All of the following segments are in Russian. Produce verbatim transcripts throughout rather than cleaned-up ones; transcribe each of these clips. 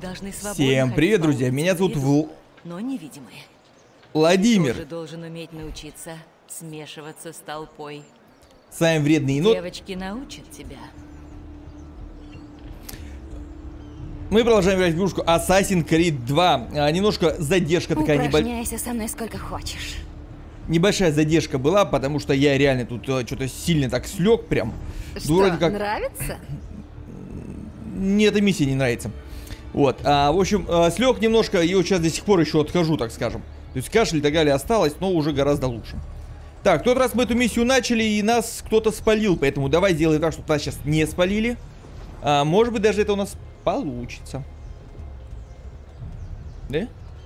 должны свободно Всем привет, ходить друзья. по Меня зовут улице, Вл... но невидимые. Владимир. Ты тоже должен уметь научиться смешиваться с толпой. С вами Вредный Енот. Девочки научат тебя. Мы продолжаем играть в игрушку Assassin's Creed два. А, немножко задержка такая небольшая. Упражняйся со мной сколько хочешь. Небольшая задержка была, потому что я реально тут э, что-то сильно так слег прям. Что, Вроде как... нравится? Мне эта миссия не нравится. Вот, а, в общем, э, слег немножко, и вот сейчас до сих пор еще отхожу, так скажем. То есть кашель и так далее осталось, но уже гораздо лучше. Так, в тот раз мы эту миссию начали, и нас кто-то спалил, поэтому давай сделаем так, чтобы нас сейчас не спалили. А, может быть, даже это у нас получится. Да?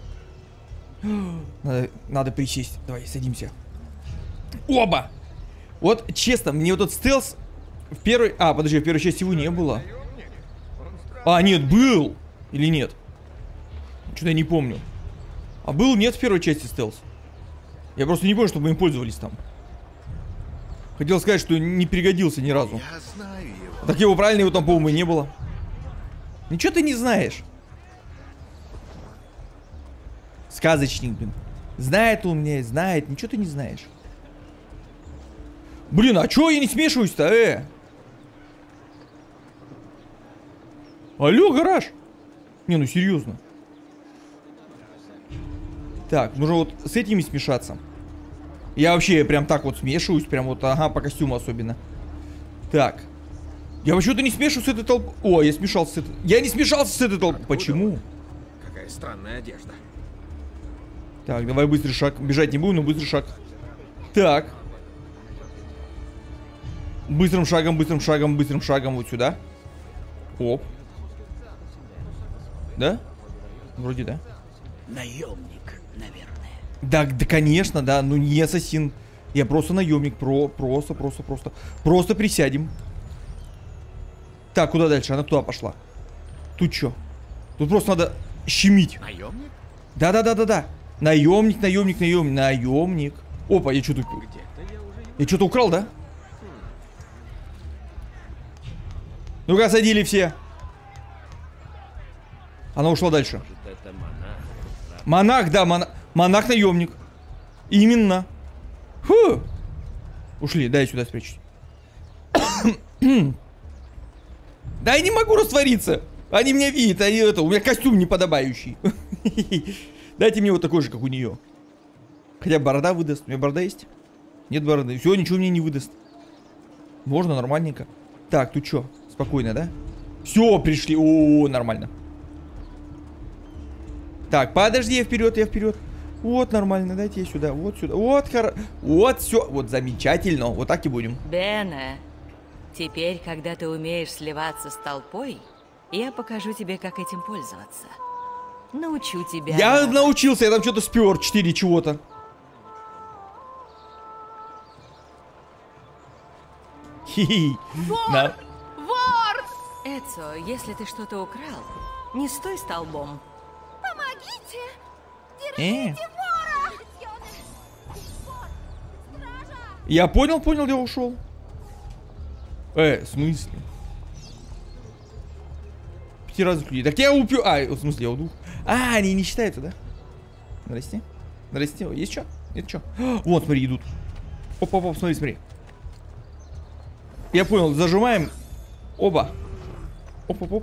Надо, надо присесть. Давай, садимся. Оба! Вот, честно, мне вот этот стелс в первой... А, подожди, в первой части его не было. А, нет, был! Или нет? Что-то я не помню. А был, нет, в первой части стелс. Я просто не помню, чтобы мы им пользовались там. Хотел сказать, что не пригодился ни разу. Я знаю его. Так его правильно его там, по-моему, и не было. Ничего ты не знаешь. Сказочник, блин. Знает он меня, знает. Ничего ты не знаешь. Блин, а чё я не смешиваюсь-то, э? Алло, гараж. Не, ну серьезно. Так, нужно вот с этими смешаться. Я вообще прям так вот смешиваюсь. Прям вот, ага, по костюму особенно. Так. Я почему-то не смешиваюсь с этой толпой. О, я смешался с этой... Я не смешался с этой толпой. Почему? Какая странная одежда. Так, давай быстрый шаг. Бежать не будем, но быстрый шаг. Так. Быстрым шагом, быстрым шагом, быстрым шагом вот сюда. Оп. Да? Вроде да. Наемник, наверное. Да, да, конечно, да. Ну не ассасин. Я просто наемник. Про, просто, просто, просто. Просто присядем. Так, куда дальше? Она туда пошла. Тут что? Тут просто надо щемить. Наемник? Да-да-да-да-да. Наемник, наемник, наемник, наемник. Опа, я что-то... Где-то я уже его... Я что-то украл, да? Ну-ка, садили все. Она ушла дальше. Может, это монах? Монах, да, монах. Монах-наемник. Именно. Фу. Ушли, дай сюда спрячусь. Да я не могу раствориться. Они меня видят, они это, у меня костюм неподобающий. Дайте мне вот такой же, как у нее. Хотя борода выдаст. У меня борода есть? Нет бороды. Все, ничего мне не выдаст. Можно, нормальненько. Так, тут что? Спокойно, да? Все, пришли. О, нормально. Так, подожди, я вперед, я вперед. Вот, нормально, дайте я сюда. Вот сюда. Вот, хоро... Вот, все. Вот, замечательно. Вот так и будем. Бена, теперь, когда ты умеешь сливаться с толпой, я покажу тебе, как этим пользоваться. Научу тебя. Я научился, я там что-то спер. Четыре чего-то. Хи-хи. На. Вор! Эцо, если ты что-то украл, не стой столбом. Помогите! Э. Держите вора! Вор! Стража! Я понял, понял, я ушел. Э, в смысле? Пяти разных людей. Так я упью. А, в смысле, я у двух. А, они не считаются, да? Здрасте. Здрасте. Есть что? Нет что? Вот, смотри, идут. Оп-оп-оп, смотри, смотри. Я понял, зажимаем. Оба. Оп-оп-оп.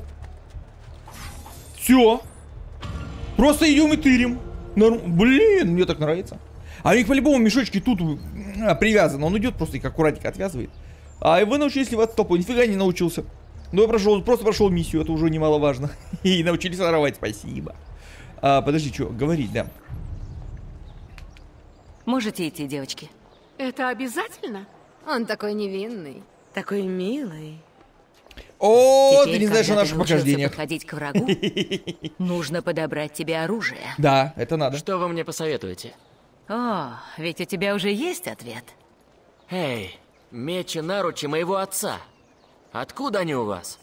Все. Просто идем и тырим. Норм... Блин, мне так нравится. А у них по-любому мешочки тут а, привязаны. Он идет просто их аккуратненько отвязывает. А вы научились сливаться с толпой. Нифига не научился. Ну, я прошел, просто прошел миссию, это уже немаловажно. И научились воровать, спасибо. А, подожди, что, говорить, да. Можете идти, девочки. Это обязательно? Он такой невинный. Такой милый. О, Теперь, ты не знаешь о когда наших ты научился похождениях. подходить к врагу, нужно подобрать тебе оружие. Да, это надо. Что вы мне посоветуете? О, ведь у тебя уже есть ответ. Эй, меч и наручи моего отца. Откуда они у вас?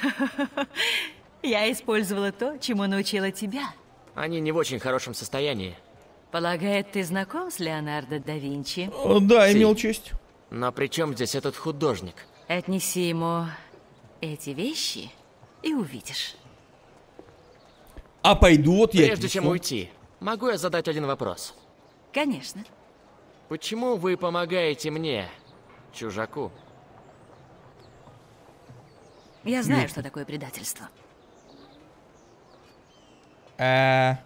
Я использовала то, чему научила тебя. Они не в очень хорошем состоянии. Полагает, ты знаком с Леонардо да Винчи? О, да, Си. имел честь. Но при чем здесь этот художник? Отнеси ему эти вещи и увидишь. А пойду вот я. Прежде чем уйти, могу я задать один вопрос? Конечно. Почему вы помогаете мне, чужаку? Я знаю, что такое предательство. А...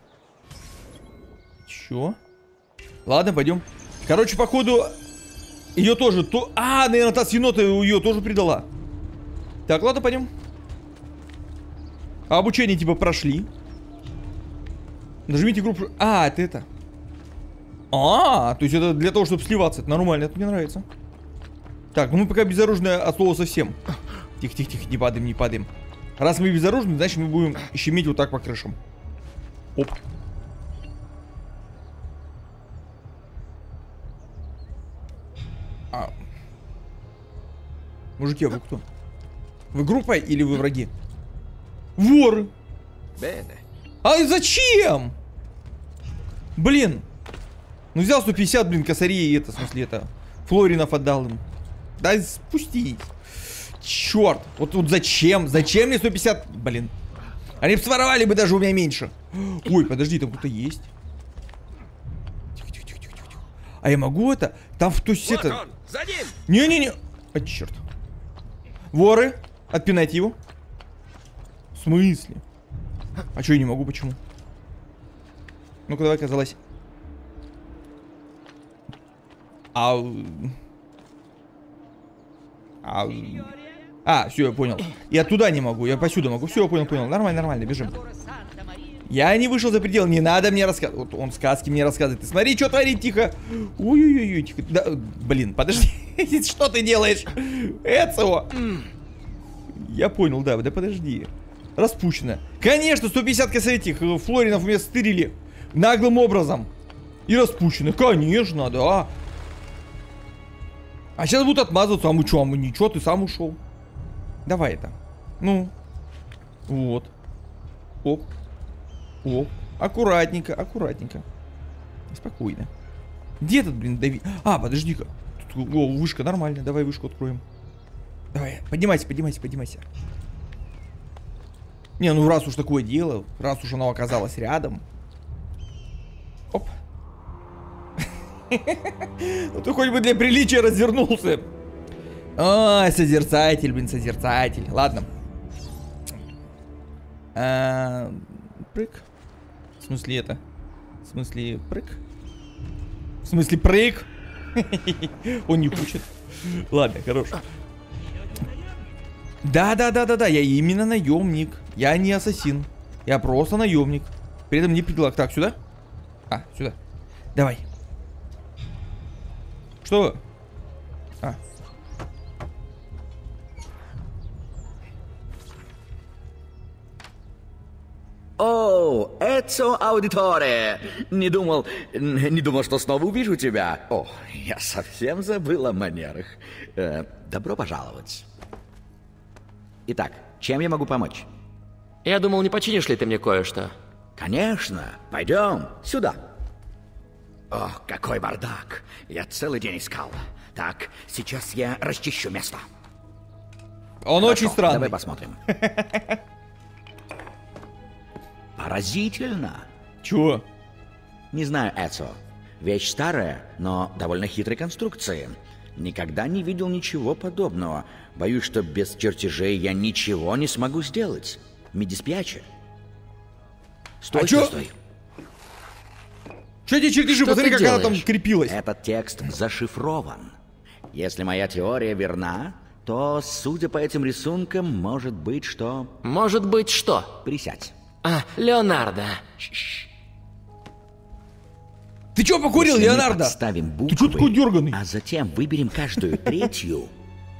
Чё? Ладно, пойдем. Короче, походу, ее тоже то. А, наверное, та с енота ее тоже предала. Так, ладно, пойдем. А обучение типа прошли. Нажмите группу. А, это это. А, то есть это для того, чтобы сливаться. Это нормально, это мне нравится. Так, ну мы пока безоружные от слова совсем. Тихо, тихо, тихо, не падаем, не падаем. Раз мы безоружны, значит мы будем щемить вот так по крышам. Оп. А. Мужики, а вы кто? Вы группа или вы враги? Воры! Бене. А зачем? Блин. Ну взял сто пятьдесят, блин, косарей и это, в смысле, это, флоринов отдал им. Дай спустить. Черт. Вот тут зачем? Зачем мне сто пятьдесят? Блин. Они бы своровали бы даже у меня меньше. Ой, подожди, там кто-то есть. Тихо, тихо, тихо, тихо, тихо. А я могу это? Там в ту Вот сету. он, за ним! Не-не-не. А, черт. Воры. Отпинайте его. В смысле? А что я не могу? Почему? Ну-ка, давай, казалось. Ау. Ау. А, все, я понял. Я туда не могу, я посюда могу. Все, я понял, понял. Нормально, нормально, бежим. Я не вышел за предел, не надо мне рассказывать. Вот он сказки мне рассказывает. Ты смотри, что творит, тихо. Ой-ой-ой, тихо. Да, блин, подожди. Что ты делаешь? Эцо. Я понял, да, да подожди. Распущено. Конечно, сто пятьдесят этих флоринов у меня стырили наглым образом. И распущены. Конечно, да. А сейчас будут отмазываться. А мы что, а мы ничего, ты сам ушел. Давай это. Ну. Вот. Оп. Оп. Аккуратненько, аккуратненько. Спокойно. Где тут, блин, Давид? А, подожди-ка. Тут, о, вышка нормально. Давай вышку откроем. Давай, поднимайся, поднимайся, поднимайся. Не, ну раз уж такое дело, раз уж оно оказалось рядом. Оп. Ну ты хоть бы для приличия развернулся. Ой, созерцатель, блин, созерцатель. Ладно. А, прыг. В смысле это? В смысле прыг? В смысле прыг? Он не хочет. Ладно, хорош. Да, да, да, да, да, я именно наемник. Я не ассасин. Я просто наемник. При этом не предлаг. Так, сюда? А, сюда. Давай. Что? А. О, Эцо Аудиторе! Не думал, не думал, что снова увижу тебя. О, я совсем забыл о манерах. Э, добро пожаловать. Итак, чем я могу помочь? Я думал, не починишь ли ты мне кое-что? Конечно, пойдем сюда. О, какой бардак. Я целый день искал. Так, сейчас я расчищу место. Он Хорошо, очень странный. Давай посмотрим. Поразительно. Чего? Не знаю, Эцо. Вещь старая, но довольно хитрой конструкции. Никогда не видел ничего подобного. Боюсь, что без чертежей я ничего не смогу сделать. Mi dispiace. Стой, А стой, чё? стой. Что эти чертежи? Что Посмотри, ты как она там делаешь? крепилась. Этот текст зашифрован. Если моя теория верна, то, судя по этим рисункам, может быть, что... Может быть, что? Присядь. А, Леонардо. Ты чё покурил, Если мы Леонардо? подставим Ты чё такой буквы, дерганый? а затем выберем каждую третью...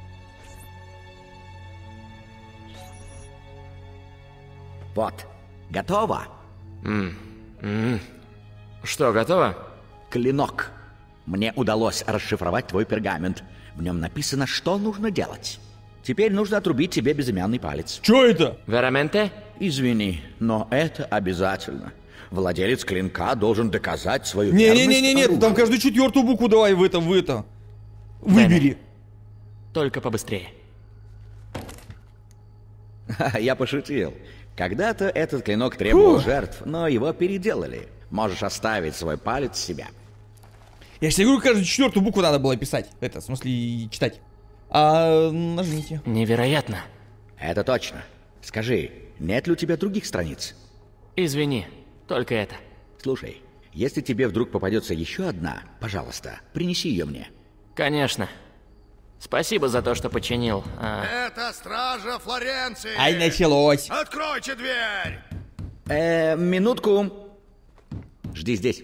Вот, готово. М -м. Что, готово? Клинок. Мне удалось расшифровать твой пергамент. В нем написано, что нужно делать. Теперь нужно отрубить тебе безымянный палец. Чё это? Вераменте? Извини, но это обязательно. Владелец клинка должен доказать свою верность Не-не-не-не, оружию. там каждую четвертую букву давай в это, в это. Выбери. Только побыстрее. Я пошутил. Когда-то этот клинок требовал Фух. жертв, но его переделали. Можешь оставить свой палец себе. Я же тебе говорю, каждую четвертую букву надо было писать. Это, в смысле, и читать. А нажмите. Невероятно. Это точно. Скажи, нет ли у тебя других страниц? Извини, только это. Слушай, если тебе вдруг попадется еще одна, пожалуйста, принеси ее мне. Конечно. Спасибо за то, что починил. А, Это стража Флоренции! Ай, началось. Откройте дверь! Э, минутку. Жди здесь.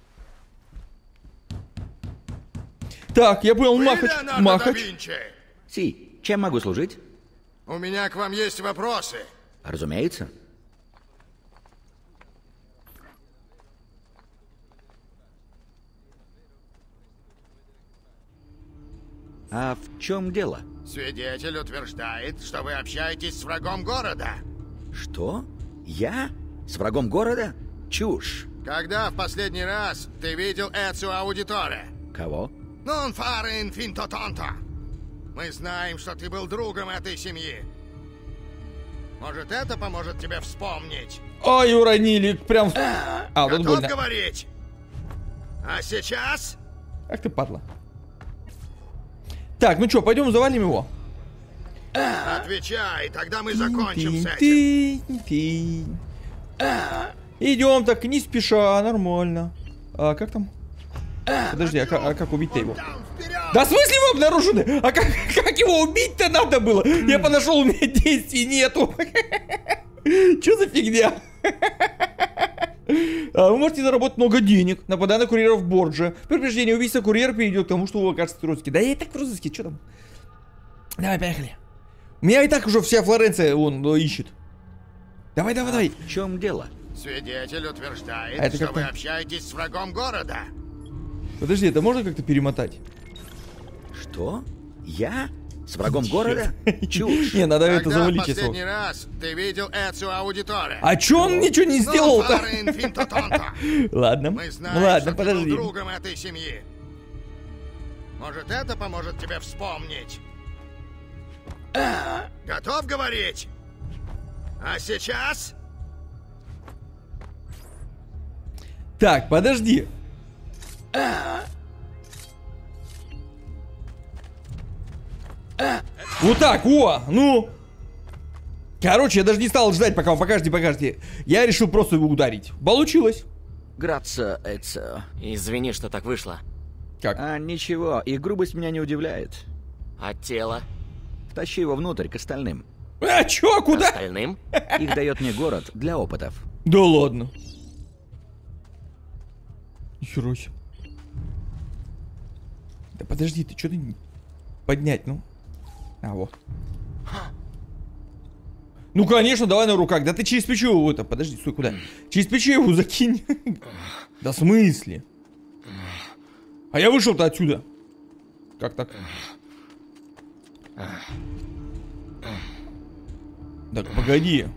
Так, я понял, Вы махач. Леонардо да Махач. Винчи? Си, чем могу служить? У меня к вам есть вопросы. Разумеется. А в чем дело? Свидетель утверждает, что вы общаетесь с врагом города. Что? Я? С врагом города? Чушь. Когда в последний раз ты видел Эцио Аудиторе? Кого? Non fare in finto tonto. Мы знаем, что ты был другом этой семьи. Может, это поможет тебе вспомнить? Ой, уронили. Прям... в- А, вот Готов больно. говорить? А сейчас? Ах ты, падла. Так, ну что, пойдем завалим его. Отвечай, тогда мы закончим с этим. Тынь-тынь-тынь. Идем так, не спеша, нормально. А как там? Подожди, а, как- а как убить-то его? Там, вперед! Да в смысле вы обнаружены? А как, как его убить-то надо было? Я подошел, у меня действий нету. Че за фигня? А Вы можете заработать много денег, нападая на курьеров Борджа. Предупреждение, убийство курьера приведет к тому, что вы окажетесь в розыске. Да я и так в розыске, что там? Давай, поехали. Меня и так уже вся Флоренция, он, э, ищет. Давай, давай, давай. В чем дело? Свидетель утверждает, А это что как вы там? общаетесь с врагом города. Подожди, это можно как-то перемотать? Что? Я? С врагом города? Чушь. Не, надо это Когда в завалить, если... последний раз ты видел Эцио Аудиторе? А чё он ничего не Non сделал-то? fare in finto tonto. Ладно, Мы знаем, ну ладно, что ты был подожди. другом этой семьи. Может, это поможет тебе вспомнить? Готов говорить? А сейчас? Так, подожди. Вот так, о, ну. Короче, я даже не стал ждать, пока вы покажете, покажете. Я решил просто его ударить. Получилось. Грация, это... извини, что так вышло. Как? А, ничего, их грубость меня не удивляет. А тело? Втащи его внутрь, к остальным. А, чё, куда? Остальным? Их дает мне город для опытов. Да ладно. Нихера себе. Да подожди, ты что ты поднять, ну? А, вот. Ну, конечно, давай на руках. Да ты через плечо его это. Подожди, стой, куда? Через плечо его закинь. Да в смысле? А я вышел-то отсюда. Как так? Так, погоди.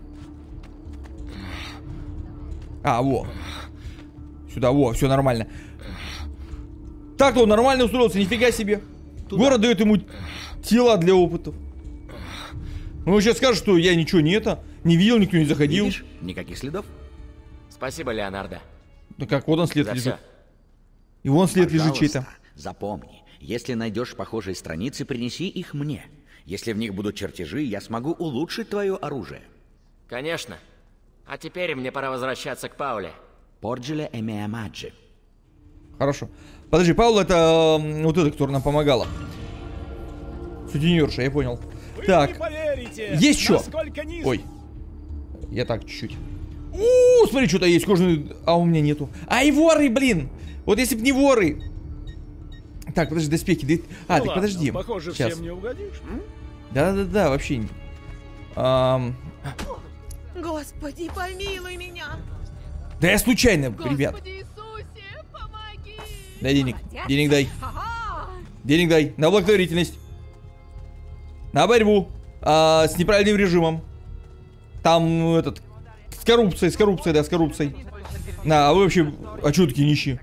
А, во. Сюда, во, все нормально. Так-то он нормально устроился, нифига себе. Город дает ему тела для опытов. Ну, сейчас скажешь, что я ничего не это, не видел, никто не заходил. Видишь? Никаких следов. Спасибо, Леонардо. Да как, вот он след За лежит. все. И вон след лежит чей-то. Пожалуйста, запомни, если найдешь похожие страницы, принеси их мне. Если в них будут чертежи, я смогу улучшить твое оружие. Конечно. А теперь мне пора возвращаться к Пауле. Порджеле эмеа маджи. Хорошо. Подожди, Паула это м, вот эта, которая нам помогала. Сутенерша, я понял. Вы Так, не поверите, есть что? насколько низко. Ой. Я так чуть-чуть. У, смотри, что-то есть кожаный. А у меня нету. Ай, воры, блин! Вот если б не воры. Так, подожди, доспехи. да- А, Ну так ладно, подожди. Похоже, Сейчас. всем не угодишь. м? Да-да-да, вообще. не- Ам, Господи, помилуй меня! Да я случайно, ребят. Господи Иисусе, помоги! Дай денег. Молодец. Денег дай. Ага. Денег дай. На благотворительность. На борьбу. А, с неправильным режимом. Там ну, этот. С коррупцией, с коррупцией, да, с коррупцией. На, а вы вообще. А чё такие нищие?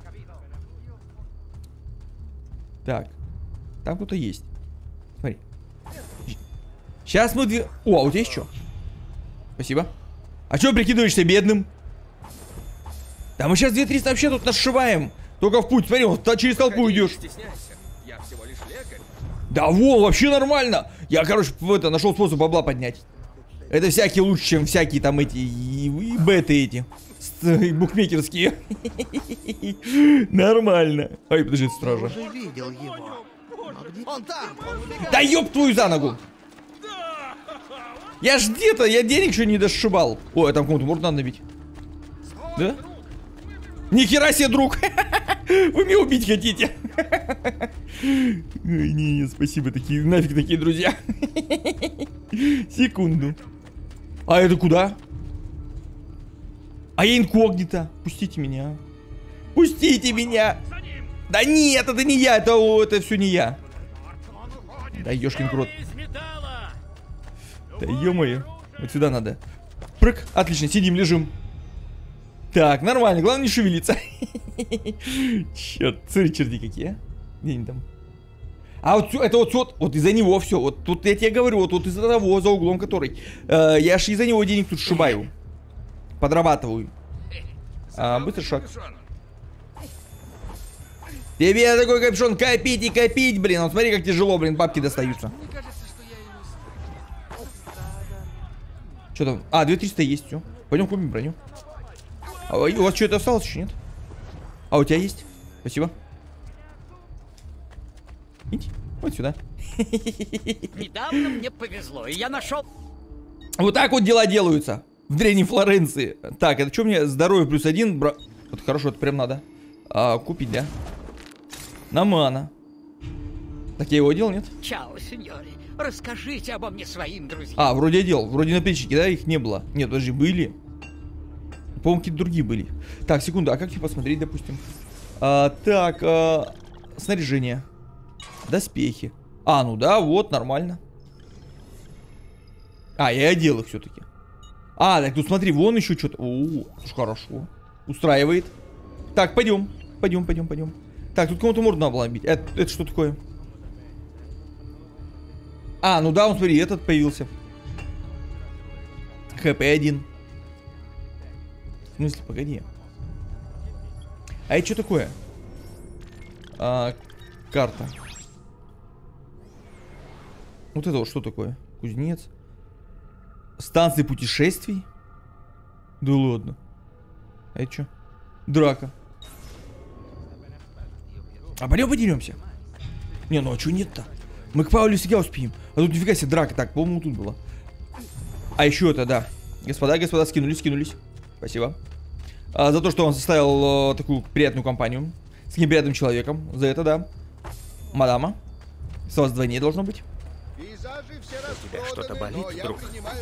Так. Там кто-то есть. Смотри. Сейчас мы две... О, а у тебя есть что? Спасибо. А чё прикидываешься бедным? Да мы сейчас две триста вообще тут нашиваем. Только в путь, смотри, вот через толпу идешь. Я всего лишь лекарь. Да во, вообще нормально. Я, короче, в это нашел способ бабла поднять. Это всякие лучше, чем всякие там эти и, и беты эти. И букмекерские. Нормально. Ай, подожди, стража. Видел его. Он там! Да ёб твою за ногу! Я ж где-то, я денег еще не дошибал. Ой, а там кому-то морду надо набить. Да? Нихера себе, друг! Вы меня убить хотите? Ой, не, не, спасибо, такие, нафиг такие друзья. Секунду. А это куда? А я инкогнито. Пустите меня. Пустите меня. Да нет, это не я, это, о, это все не я. Да ёшкин крот. Да ё-моё. Вот сюда надо. Прыг. Отлично, сидим, лежим. Так, нормально, главное не шевелиться. Черт, смотри, черти какие, а? Где они там? А вот это вот, вот, вот из-за него все. Вот тут я тебе говорю, вот, вот из-за того, за углом который. Э, я ж из-за него денег тут сшибаю. Подрабатываю. А, быстрый шаг. Тебе такой капюшон копить и копить, блин. Вот смотри, как тяжело, блин, бабки достаются. Что там? А, две тысячи триста есть, все. Пойдем купим броню. А у вас что-то осталось еще, нет? А у тебя есть? Спасибо. Идите, вот сюда. Недавно мне повезло, и я нашел... Вот так вот дела делаются в Древней Флоренции. Так, это что мне? Здоровье плюс один. Бра... Вот хорошо, это прям надо а, купить, да? На мана. Так я его делал, нет? Чао, сеньори. Расскажите обо мне своим друзьям. А, вроде я делал. Вроде на плечике, да? Их не было. Нет, подожди, были. По-моему, какие-то другие были. Так, секунду, а как тебе посмотреть, допустим? А, так, а, снаряжение. Доспехи. А, ну да, вот, нормально. А, я одел их все-таки. А, так тут смотри, вон еще что-то. О, хорошо. Устраивает. Так, пойдем. Пойдем, пойдем, пойдем. Так, тут кому-то морду надо было бить. Это, это что такое? А, ну да, он, смотри, этот появился. ХП один. В смысле, погоди. А это что такое? А, карта. Вот это вот что такое? Кузнец. Станции путешествий? Да ладно. А это что? Драка. А пойдем подеремся. Не, ну а что нет-то? Мы к Паулю всегда успеем. А тут нифига себе драка. Так, по-моему, тут было. А еще это, да. Господа, господа, скинулись, скинулись. Спасибо. А, за то, что он составил а, такую приятную компанию. С таким приятным человеком. За это, да. Мадама. С вас вдвойне должно быть. У тебя что-то болит, друг?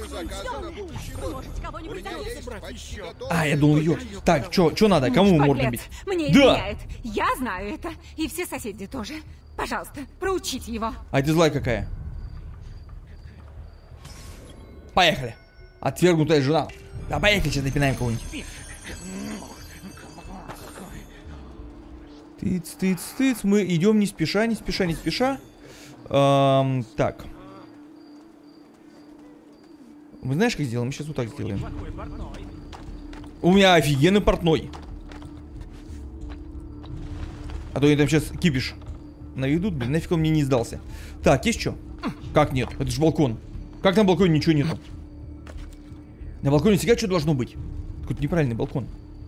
А, я думал ее. Так, что надо? Кому можно бить? Мне да. изменяет. Я знаю это. И все соседи тоже. Пожалуйста, проучите его. А ты злая какая? Поехали. Отвергнутая жена. Да, поехали, сейчас напинаем кого-нибудь. Тыц, тыц, тыц. Мы идем не спеша, не спеша, не спеша. Эм, так. Мы знаешь, как сделаем? Мы сейчас вот так сделаем. У меня офигенный портной. А то они там сейчас кипиш наведут, блин, нафиг он мне не сдался. Так, есть что? Как нет? Это же балкон. Как на балконе ничего нету? На балконе всегда что должно быть? Какой-то неправильный балкон.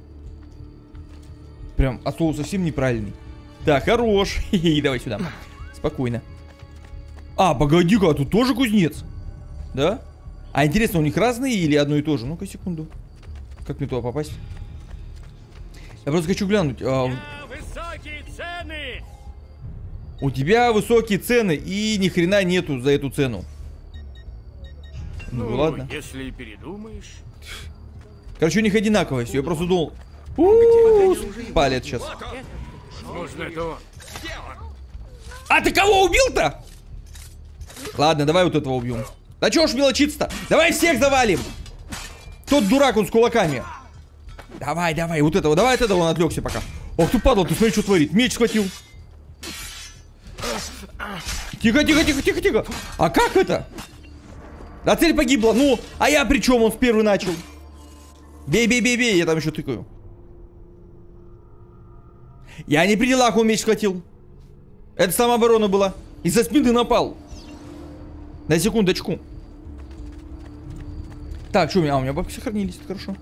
Прям от слова совсем неправильный. Так, хорош. Давай сюда. Спокойно. А, погоди-ка, а тут тоже кузнец. Да? А интересно, у них разные или одно и то же? Ну-ка, секунду. Как мне туда попасть? Я просто хочу глянуть. А... Высокие цены! У тебя высокие цены и ни хрена нету за эту цену. Ну, ну ладно. Если передумаешь. Короче, у них одинаковое все. Я просто думал. У-у-у, палец сейчас. Нужно это. А ты кого убил-то? Ладно, давай вот этого убьем. Да чё уж мелочиться-то? Давай всех завалим. Тот дурак, он с кулаками. Давай, давай, вот этого. Давай от этого он отвлекся пока. Ох ты падал, ты смотри, что творит. Меч схватил. Тихо, тихо, тихо, тихо, тихо. А как это? А цель погибла. Ну, а я при чем? Он с первый начал. Бей, бей, бей, бей, я там еще тыкаю. Я не при делах, он меч схватил. Это самооборона была. Из-за спины напал. На секундочку. Так, что у меня? А, у меня бабки сохранились, это хорошо.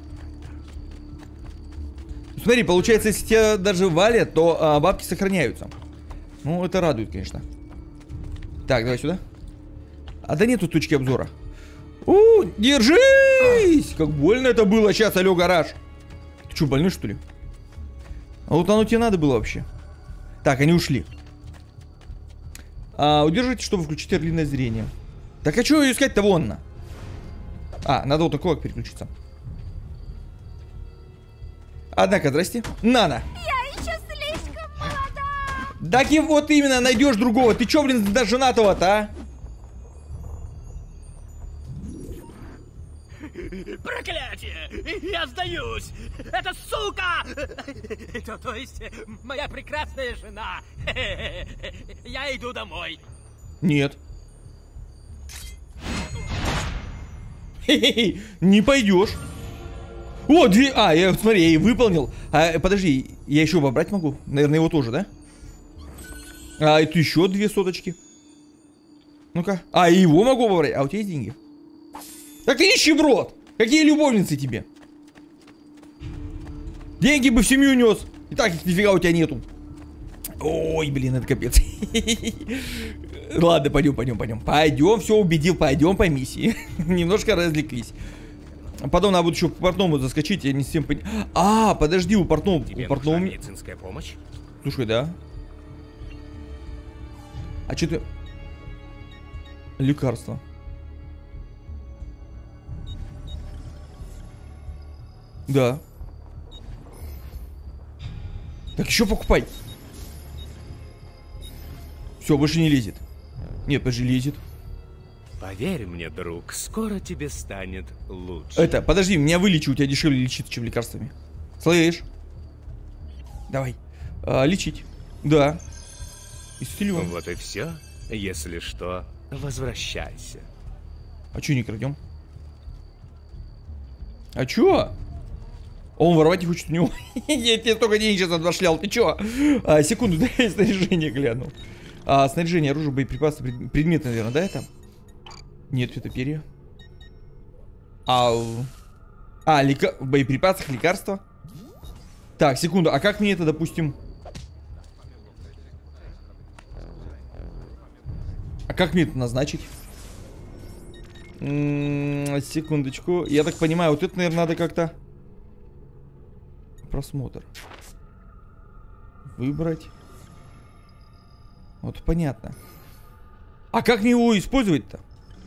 Смотри, получается, если тебя даже валят, то а, бабки сохраняются. Ну, это радует, конечно. Так, давай сюда. А да нету точки обзора. У, держись! Как больно это было сейчас, алё, гараж. Ты что, больной, что ли? А вот оно тебе надо было вообще. Так, они ушли. А, удержите, чтобы включить орлиное зрение. Так, а что ее искать-то вон на? А, надо вот такого переключиться. Однако, здрасте. Нана. Я еще слишком молода. Так и вот именно, найдешь другого. Ты чё, блин, до женатого-то, а? Проклятие! Я сдаюсь! Это сука! То, то есть, моя прекрасная жена. Я иду домой. Нет. Хе-хе-хе, не пойдешь. О, две... А, я, смотри, я и выполнил. А, подожди, я еще вобрать могу? Наверное, его тоже, да? А, это еще две соточки. Ну-ка. А, и его могу вобрать. А у тебя есть деньги? Так ты нищеброд! Какие любовницы тебе? Деньги бы в семью нес. И так их нифига у тебя нету. Ой, блин, это капец. Ладно, пойдем, пойдем, пойдем. Пойдем, все убедил, пойдем по миссии. Немножко развлеклись. Потом надо будет еще по портному заскочить, я не всем пон... А, подожди, у портного... Тебе у портного... нужна медицинская помощь? Слушай, да. А что ты... Лекарство. Да. Так еще покупай. Все, больше не лезет. Нет, подожди, лезет. Поверь мне, друг, скоро тебе станет лучше. Это, подожди, меня вылечи, у тебя дешевле лечить, чем лекарствами. Слышь? Давай. А, лечить. Да. Исцелю. Вот и все. Если что, возвращайся. А че не крадем? А чё? Он воровать не хочет у него. Я тебе столько денег сейчас отбашлял. Ты чё? А, секунду, дай снаряжение гляну. А, снаряжение, оружие, боеприпасы, пред... предметы, наверное, да, это? Нет, это перья. А, а лека... в боеприпасах лекарства. Так, секунду, а как мне это, допустим... А как мне это назначить? М-м, секундочку. Я так понимаю, вот это, наверное, надо как-то... Просмотр. Выбрать. Вот понятно. А как мне его использовать-то?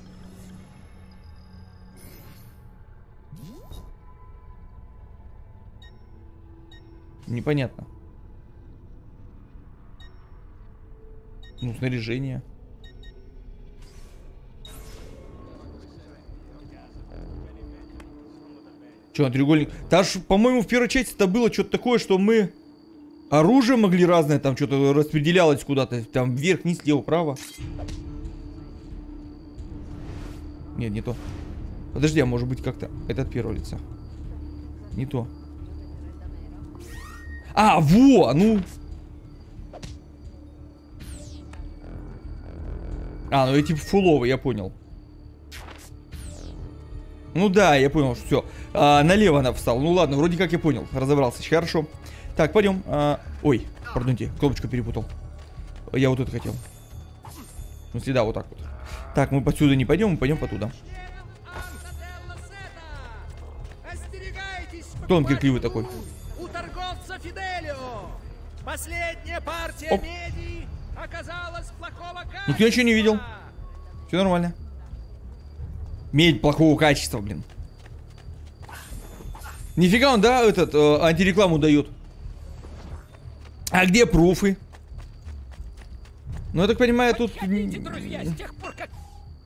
Непонятно. Ну, снаряжение. Че, треугольник? Там ж, по-моему, в первой части это было что-то такое, что мы оружие могли разное, там что-то распределялось куда-то. Там вверх, вниз, слева, право. Нет, не то. Подожди, а может быть как-то... Это от первого лица. Не то. А, во, ну... А, ну эти фуловые, я понял. Ну да, я понял, что все. А, налево она встала. Ну ладно, вроде как я понял. Разобрался. Хорошо. Так, пойдем. А, ой, пардонте, кнопочку перепутал. Я вот это хотел. В смысле, да, вот так вот. Так, мы подсюда не пойдем, мы пойдем потуда. Кто он крикливый такой? У торговца Фиделио. Последняя партия Оп. меди оказалась плохого качества. Никто ничего не видел. Все нормально. Медь плохого качества, блин. Нифига он, да, этот, э, антирекламу дает. А где пруфы? Ну, я так понимаю, тут... Подходите, друзья, с тех пор, как...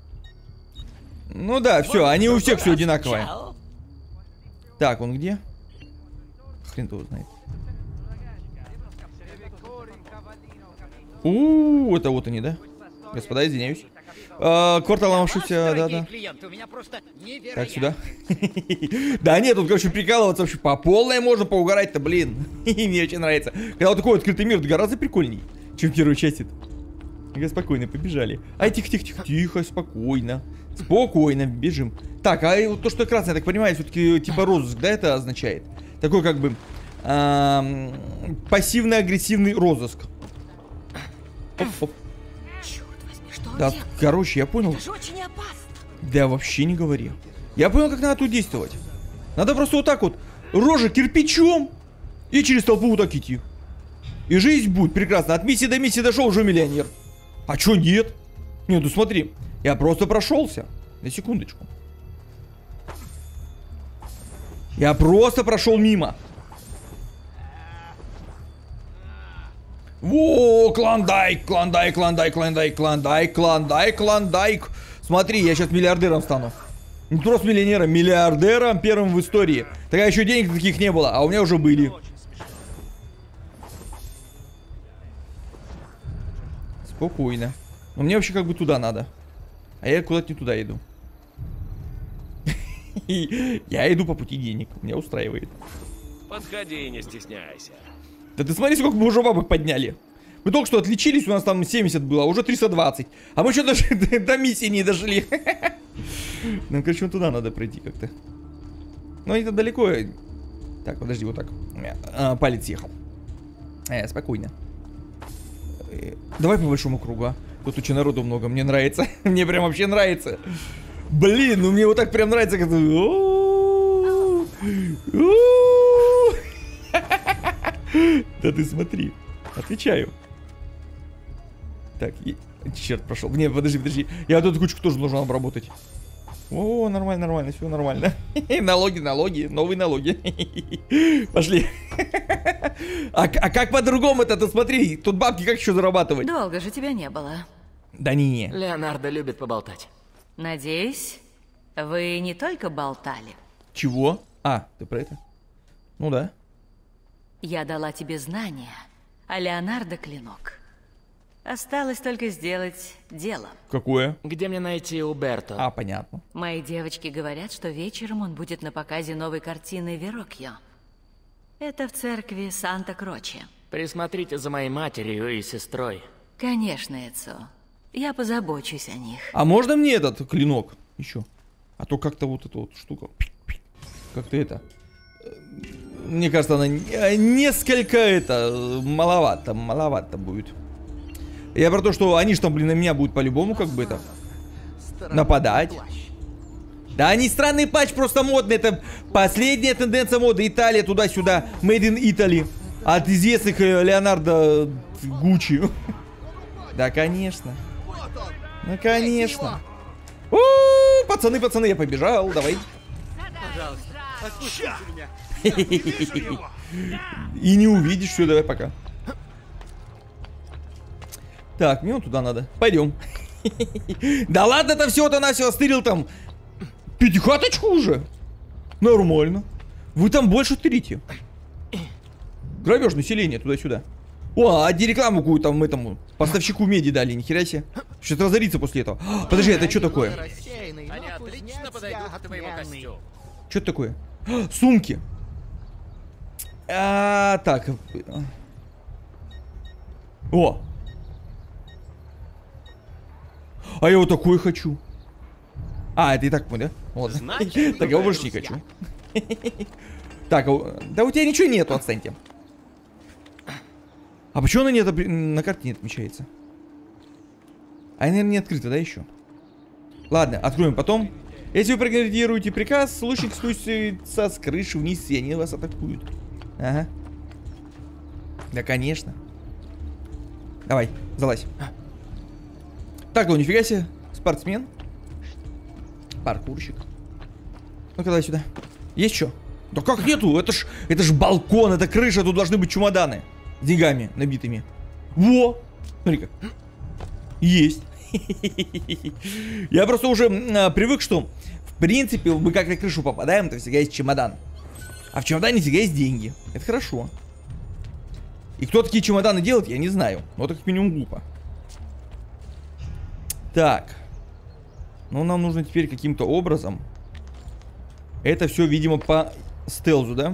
Ну да, все, они у всех все одинаковые. Чао. Так, он где? Хрен его знает. У, это вот они, да? Господа, извиняюсь. э, кварталомавшийся, да-да. Клиенты, у меня просто Так, сюда. Да нет, тут, короче, прикалываться вообще по полной можно поугарать-то, блин. Мне очень нравится. Когда вот такой открытый мир, гораздо прикольней, чем в первой части. Спокойно, побежали. Ай, тихо-тихо-тихо, тихо, спокойно. Спокойно, бежим. Так, а вот то, что красное, я так понимаю, все-таки типа розыск, да, это означает? Такой как бы эм, пассивно-агрессивный розыск. Оп-оп. Черт возьми, что он Да, делает? короче, я понял. Это же очень опасно. Да вообще не говори. Я понял, как надо тут действовать. Надо просто вот так вот, рожа кирпичом, и через толпу вот так идти. И жизнь будет прекрасна. От миссии до миссии дошел, уже миллионер. А чё нет? Нет, ну смотри, я просто прошелся. На секундочку. Я просто прошел мимо. Во, клондайк, клондайк, клондайк, клондайк, клондайк, клондайк, клондайк. Смотри, я сейчас миллиардером стану. Не просто миллионером, миллиардером первым в истории. Тогда еще денег таких не было, а у меня уже были. Спокойно. Но мне вообще как бы туда надо. А я куда-то не туда иду. Я иду по пути денег. Меня устраивает. Подходи, не стесняйся. Да ты смотри, сколько мы уже бабок подняли. Мы только что отличились, у нас там семьдесят было, а уже триста двадцать. А мы что даже до миссии не дошли. Нам, короче, туда надо пройти как-то. Но это далеко. Так, подожди, вот так. А, палец ехал. Э, спокойно. Давай по большому кругу, а. Тут очень народу много, мне нравится. Мне прям вообще нравится. Блин, ну мне вот так прям нравится, как... Да ты смотри. Отвечаю. Так, и... черт, прошел. Не, подожди, подожди. Я вот эту кучку тоже должен обработать. О, нормально, нормально, все нормально. Налоги, налоги, новые налоги. Пошли. А, а как по-другому-то? Ты смотри, тут бабки как еще зарабатывать? Долго же тебя не было. Да не. Леонардо любит поболтать. Надеюсь, вы не только болтали. Чего? А, ты про это? Ну да. Я дала тебе знания, а Леонардо клинок. Осталось только сделать дело. Какое? Где мне найти Уберто? А, понятно. Мои девочки говорят, что вечером он будет на показе новой картины Верокьо. Это в церкви Санта-Кроче. Присмотрите за моей матерью и сестрой. Конечно, Эцо. Я позабочусь о них. А можно мне этот клинок еще? А то как-то вот эта вот штука. Как-то это... Мне кажется, она несколько это... Маловато, маловато будет. Я про то, что они же там, блин, на меня будут по-любому как бы это... Нападать. Да они странный плащ, просто модный. Это последняя тенденция моды. Италия туда-сюда. Made in Italy. От известных Леонардо Гуччи. Да, конечно. Ну, конечно. У-у-у, пацаны, пацаны, я побежал. Давай. И не увидишь. Все, давай, пока. Так, мне вот туда надо. Пойдем. Да ладно, это все-то на все стырил там. Пятихаточку уже. Нормально. Вы там больше тырите. Грабеж населения туда-сюда. О, а рекламу какую там этому поставщику меди дали, нихера себе. Сейчас разорится после этого. Подожди, это что такое? Они отлично подойдут к твоему костюму. Что это такое? Сумки. А, так. О. А я вот такой хочу. А, это и так понял, да? Ладно. Так, я больше не хочу. Так, да у тебя ничего нету, отстаньте. А почему она не это, на карте не отмечается? А, наверное, не открыта, да, еще? Ладно, откроем потом. Если вы проигнорируете приказ, лучник спустится с крыши вниз, и они вас атакуют. Ага. Да, конечно. Давай, залазь. Так, ну нифига себе. Спортсмен. Паркурщик. Ну-ка, давай сюда. Есть что? Да как нету? Это ж, это ж балкон, это крыша, тут должны быть чемоданы. С деньгами набитыми. Во! Смотри-ка. Есть. Я просто уже а, привык, что в принципе мы как на крышу попадаем, то всегда есть чемодан. А в чемодане всегда есть деньги. Это хорошо. И кто такие чемоданы делает, я не знаю. Но это как минимум глупо. Так. Но нам нужно теперь каким-то образом. Это все, видимо, по стелзу, да?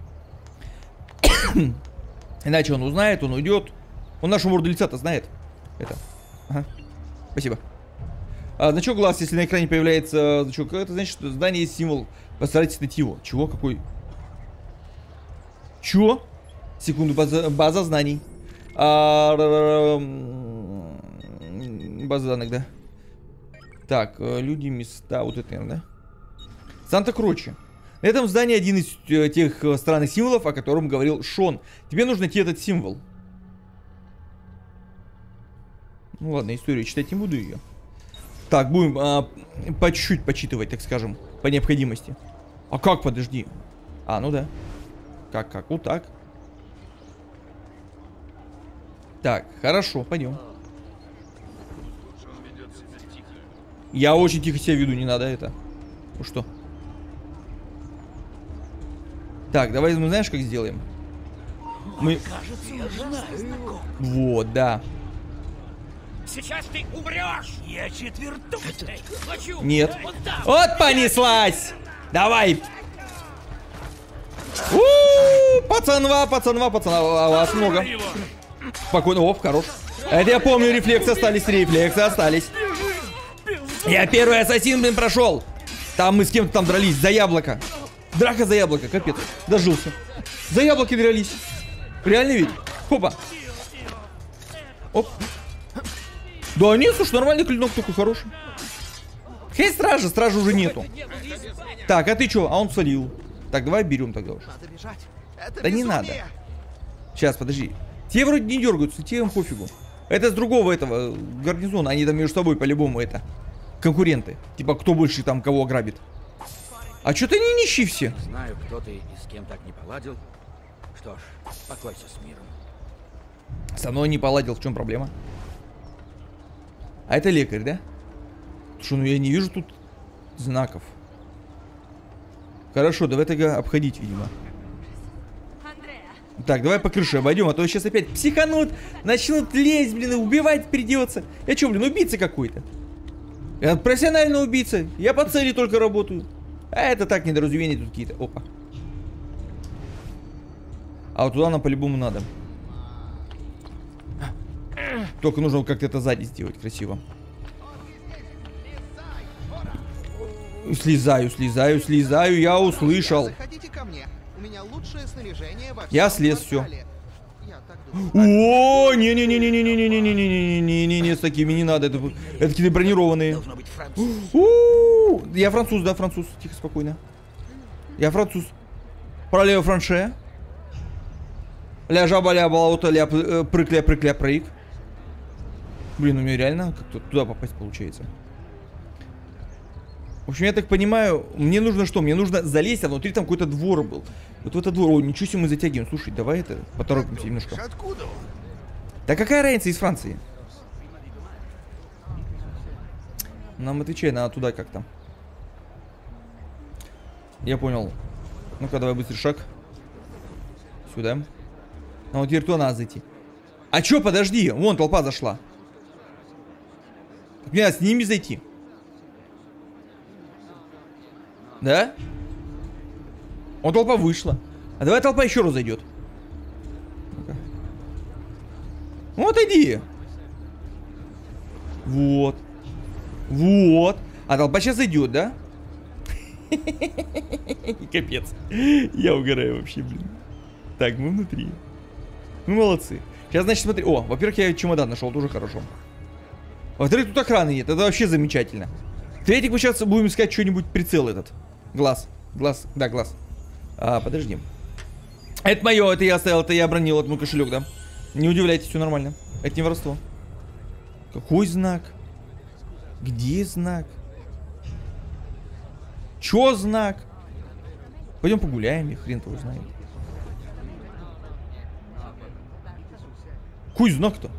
Иначе он узнает, он уйдет. Он нашу морду лица-то знает. Это. Ага. Спасибо. А, значок глаз, если на экране появляется значок, это значит, что здание есть символ. Постарайтесь найти его. Чего? Какой? Чего? Секунду, база, база знаний. А, база данных, да. Так, люди, места, вот это, наверное, да? Санта-Кроче. На этом здании один из тех странных символов, о котором говорил Шон. Тебе нужно найти этот символ. Ну ладно, историю читать не буду ее. Так, будем а, по чуть-чуть почитывать, так скажем, по необходимости. А как, подожди? А, ну да. Как, как, вот так. Так, хорошо, пойдем. Я очень тихо себя веду, не надо это. Ну что? Так, давай мы знаешь, как сделаем? Мы... Вот, да. Сейчас ты умрешь! Я четвертушный! Хочу! Нет. Вот понеслась! Давай! У-у-у, пацанва, пацанва, пацанва, вас много. Спокойно, оп, хорош. Это я помню, рефлексы остались, рефлексы остались. Я первый ассасин, блин, прошел. Там мы с кем-то там дрались, за яблоко. Драка за яблоко, капец, дожился. За яблоки дрались. Реально ведь? Хопа. Оп. Да нет, слушай, нормальный клинок такой хороший. Хей, стража, стражи уже нету. Так, а ты чё? А он свалил. Так, давай берем тогда уж. Да не надо. Сейчас, подожди. Те вроде не дергаются, те им пофигу. Это с другого этого гарнизона. Они там между собой по-любому это конкуренты. Типа, кто больше там кого ограбит. А что-то они нищие все. Знаю, кто ты и с кем так не поладил. Что ж, покойся с миром. Со мной не поладил, в чем проблема? А это лекарь, да? Что, ну я не вижу тут знаков. Хорошо, давай тогда обходить, видимо. Так, давай по крыше обойдем, а то сейчас опять психанут, начнут лезть, блин, и убивать придется. Я что, блин, убийца какой-то? Я профессиональный убийца, я по цели только работаю. А это так, недоразумения тут какие-то. Опа. А вот туда нам по-любому надо. Только нужно как-то это сзади сделать красиво. Слезаю, слезаю, слезаю, я услышал. Заходите ко мне. У меня лучшее снаряжение во всем Я слез, все. Я так О, не-не-не-не-не-не-не-не-не-не-не-не, с такими не надо, это, это какие-то бронированные. У-у-у, я француз, да, француз, тихо, спокойно. Я француз. Паралево франше. Ля жаба, ля болото, ля прыг, ля прыг, ля прыг. Блин, у меня реально как-то туда попасть получается. В общем, я так понимаю, мне нужно что? Мне нужно залезть, а внутри там какой-то двор был. Вот в этот двор. О, ничего себе мы затягиваем. Слушай, давай это, поторопимся немножко. Откуда он? Да какая разница, из Франции? Нам отвечай, надо туда как-то. Я понял. Ну-ка, давай быстрый шаг. Сюда. Ну вот теперь туда надо зайти. А чё, подожди, вон толпа зашла. Мне надо с ними зайти. Да? Он толпа вышла. А давай толпа еще раз зайдет. Ну-ка. Вот иди. Вот. Вот. А толпа сейчас зайдет, да? Капец. Я угораю вообще, блин. Так, мы внутри. Мы молодцы. Сейчас, значит, смотри. О, во-первых, я чемодан нашел, тоже хорошо. Во-вторых, тут охраны нет. Это вообще замечательно. В-третьих, мы сейчас будем искать что-нибудь, прицел этот. Глаз. Глаз. Да, глаз. А, подожди. Это мое, это я оставил, это я обронил, это мой кошелек, да? Не удивляйтесь, все нормально. Это не воровство. Какой знак? Где знак? Чё знак? Пойдем погуляем, я хрен того знает. Какой знак-то?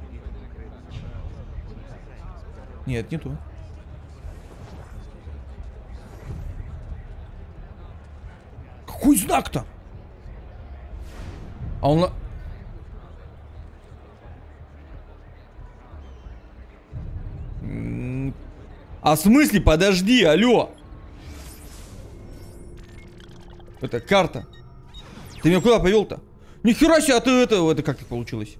Нет, не то. Какой знак-то? А он... А в смысле? Подожди, алло. Это карта. Ты меня куда повел-то? Нихера себе, а ты это... Это как так получилось?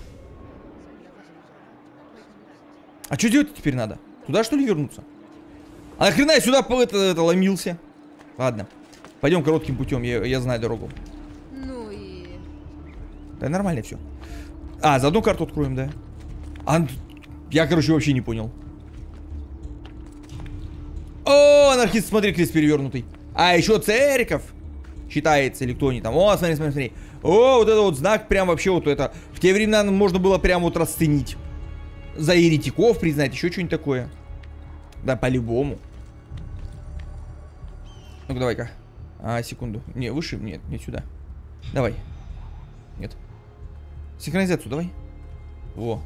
А что делать теперь надо? Туда что ли вернуться? А нахрена я сюда это, это ломился? Ладно. Пойдем коротким путем, я, я знаю дорогу. Ну и... Да нормально все. А, заодно карту откроем, да? А, я, короче, вообще не понял. О, анархист, смотри, крест перевернутый. А еще Церковь считается, или кто они там. О, смотри, смотри, смотри. О, вот это вот знак прям вообще вот это. В те времена можно было прям вот расценить. За еретиков признать, еще что-нибудь такое. Да, по-любому. Ну-ка, давай-ка. А, секунду. Не, выше? Нет, не сюда. Давай. Нет. Синхронизацию давай. Во.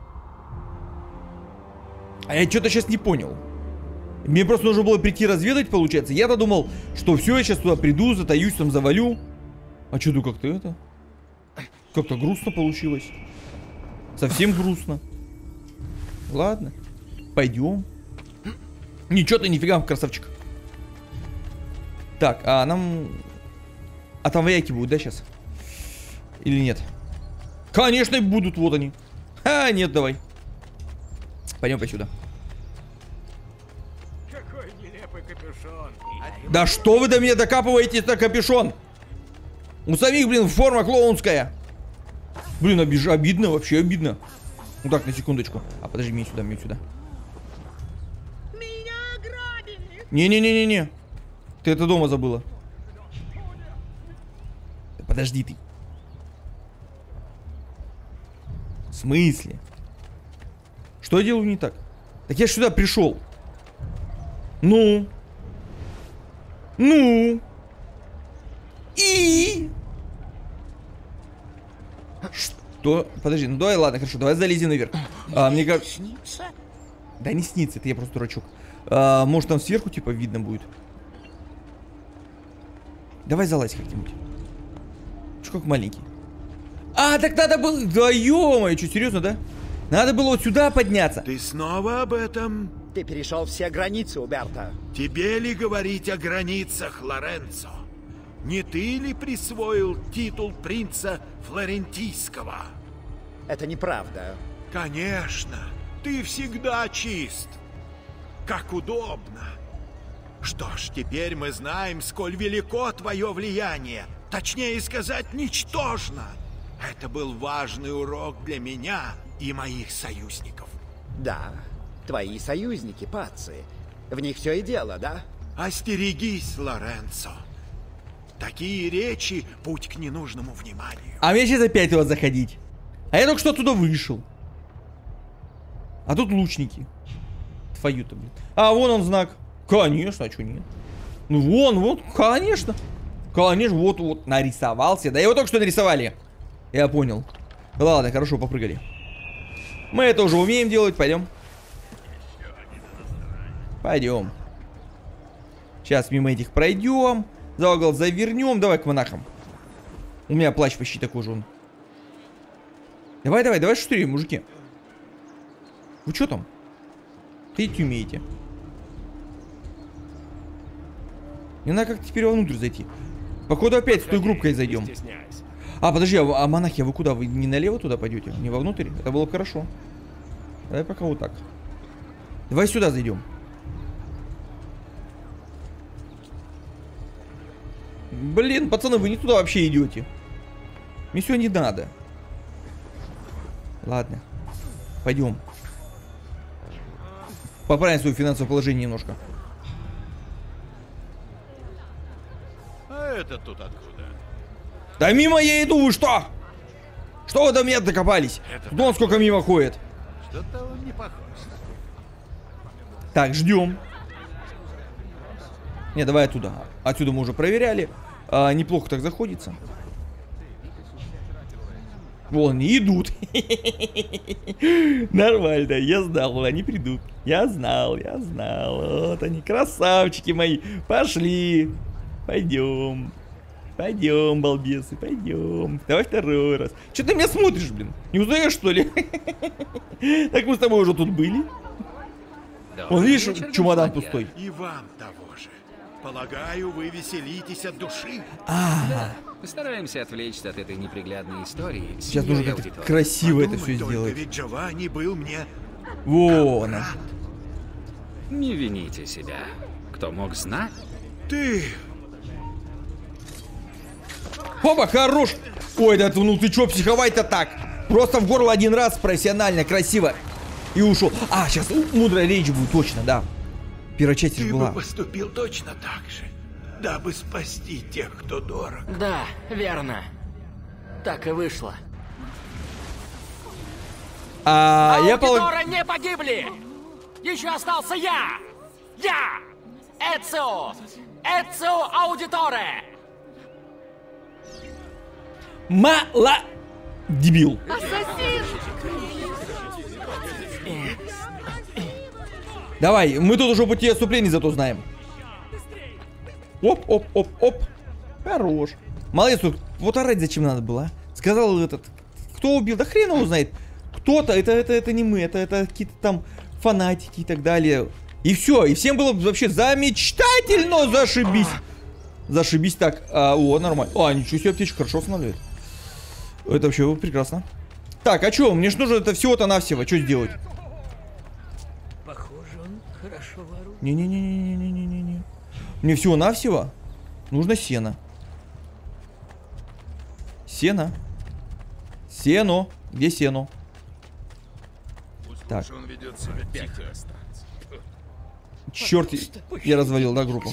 А я что-то сейчас не понял. Мне просто нужно было прийти разведать, получается. Я-то думал, что все, я сейчас туда приду, затаюсь, там завалю. А что-то как-то это... Как-то грустно получилось. Совсем грустно. Ладно. Пойдем. Ничего ты, нифига, красавчик. Так, а нам... А там вояки будут, да, сейчас? Или нет? Конечно, будут, вот они. А, нет, давай. Пойдем посюда. Какой нелепый капюшон. Да что вы до меня докапываетесь на капюшон? У самих, блин, форма клоунская. Блин, обиж... обидно, вообще обидно. Ну так, на секундочку. А подожди, мне сюда, мне сюда. Не-не-не-не-не. Ты это дома забыла. Да подожди ты. В смысле? Что я делаю не так? Так я ж сюда пришел. Ну? Ну? И? Что? Подожди, ну давай, ладно, хорошо, давай залезем наверх. А, мне как... Снится? Да не снится, это я просто дурачок. А, может там сверху типа видно будет. Давай залазь как-нибудь. Что как маленький. А, так надо было... Да ё-моё, что, серьезно, да? Надо было вот сюда подняться. Ты снова об этом? Ты перешел все границы, Уберто. Тебе ли говорить о границах, Лоренцо? Не ты ли присвоил титул принца Флорентийского? Это неправда. Конечно, ты всегда чист. Как удобно. Что ж, теперь мы знаем, сколь велико твое влияние. Точнее сказать, ничтожно. Это был важный урок для меня и моих союзников. Да, твои союзники, пацы. В них все и дело, да? Остерегись, Лоренцо. Такие речи — путь к ненужному вниманию. А мне сейчас опять туда заходить. А я только что оттуда вышел. А тут лучники. Твою-то, блин. А, вон он знак. Конечно, а что нет? Ну, вон, вот, конечно. Конечно, вот, вот, нарисовался. Да его только что нарисовали. Я понял. Ладно, хорошо, попрыгали. Мы это уже умеем делать, пойдем. Пойдем. Сейчас мимо этих пройдем. За угол завернем. Давай к монахам. У меня плащ почти такой же он. Давай, давай, давай шустрее, мужики. Вы что там? Ходить умеете. Не надо как теперь вовнутрь зайти. Походу опять с той группкой зайдем. А, подожди, а, а монахи, а вы куда? Вы не налево туда пойдете? Не вовнутрь? Это было бы хорошо. Давай пока вот так. Давай сюда зайдем. Блин, пацаны, вы не туда вообще идете. Мне все не надо. Ладно. Пойдем. Поправим свое финансовое положение немножко. А это тут откуда? Да мимо я иду, вы что? Что вы до меня докопались? Вон сколько мимо ходит. Что-то он не похож. Так, ждем. Не, давай оттуда. Отсюда мы уже проверяли. А, неплохо так заходится. Вон, они идут. Нормально, я знал, они придут. Я знал, я знал. Вот они, красавчики мои. Пошли. Пойдем. Пойдем, балбесы, пойдем. Давай второй раз. Че ты меня смотришь, блин? Не узнаешь, что ли? Так мы с тобой уже тут были. Он, видишь, чемодан пустой. И вам того же. Полагаю, вы веселитесь от души. А, Постараемся отвлечься от этой неприглядной истории. сейчас нужно как-то красиво это все Только сделать. ведь Джованни был мне... Во она. Не вините себя. Кто мог знать? Ты... Опа, хорош. Ой, да ты, ну ты чё психовать-то так? Просто в горло один раз, профессионально, красиво. И ушел. А, сейчас мудрая речь будет, точно, да. Первая часть Ты была. бы поступил точно так же, дабы спасти тех, кто дорог. Да, верно. Так и вышло. А, я полог... Аудиторы не погибли! Еще остался я! Я! Эцио! Эцио Аудиторе! Мала... Дебил. Давай, мы тут уже пути отступлений зато знаем. Оп, оп, оп, оп. Хорош. Молодец, тут вот орать зачем надо было, а? Сказал этот, кто убил, да хрен его знает. Кто-то, это, это, это не мы, это, это какие-то там фанатики и так далее. И все, и всем было вообще замечательно, зашибись. Зашибись так, а, о, нормально. А, ничего себе, аптечка хорошо устанавливает. Это вообще прекрасно. Так, а что, мне ж нужно это всего-то навсего, что сделать? Похоже, он хорошо ворует. Не-не-не-не-не-не-не-не. Мне всего-навсего нужно сено. Сено. Сено. Где сено? Так. Черт, я развалил, да, группу.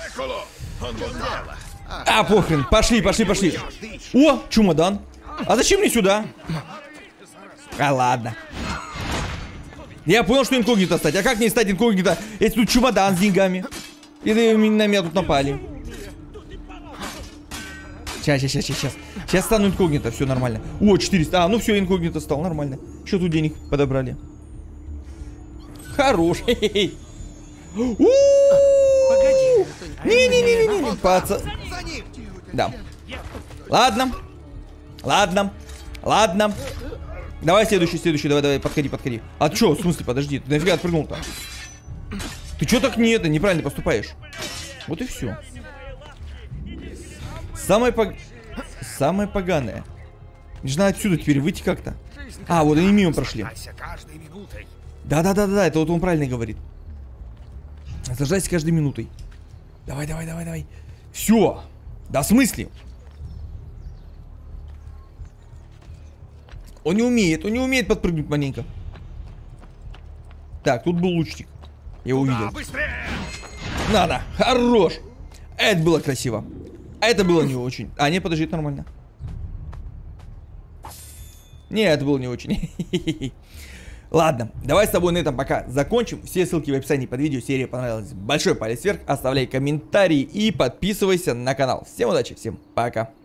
А, похрен. Пошли, пошли, пошли. О, чемодан. А зачем мне сюда? А, ладно. Я понял, что инкогнито стать. А как не стать инкогнито, если тут чемодан с деньгами? И на меня тут напали. Сейчас, сейчас, сейчас, сейчас. Сейчас стану инкогнито, все нормально. О, четыреста. А, ну все, инкогнито стал, нормально. Что тут денег подобрали? Хорош. Погоди. Не-не-не-не-не. Паца. Да. Ладно. Ладно. Ладно. Давай следующий, следующий. Давай, давай, подходи, подходи. А чё, в смысле, подожди. Ты нафига отпрыгнул-то? Ты чё так нет, неправильно поступаешь? Вот и все. Самое пог... Самое поганое. Мне же надо отсюда теперь выйти как-то. А, вот они мимо прошли. Да-да-да-да, это вот он правильно говорит. Наслаждайся каждой минутой. Давай, давай, давай, давай. Все. Да в смысле? Он не умеет, он не умеет подпрыгнуть маленько. Так, тут был лучник. Я его увидел. Надо, хорош. Это было красиво. А это было не очень. А, не, подожди, это нормально. Не, это было не очень. Ладно, давай с тобой на этом пока закончим. Все ссылки в описании под видео. Серия понравилась, большой палец вверх. Оставляй комментарии и подписывайся на канал. Всем удачи, всем пока.